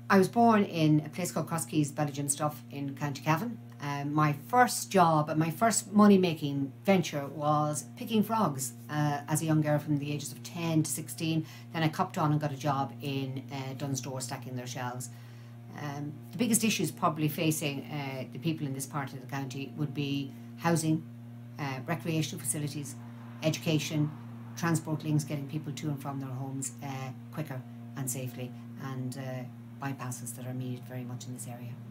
I was born in a place called Crosskeys, Ballygymstuff in County Cavan. My first job, my first money-making venture was picking frogs as a young girl from the ages of 10 to 16. Then I copped on and got a job in Dunn's Door stacking their shelves. The biggest issues probably facing the people in this part of the county would be housing, recreational facilities, education, transport links, getting people to and from their homes quicker and safely, and bypasses that are needed very much in this area.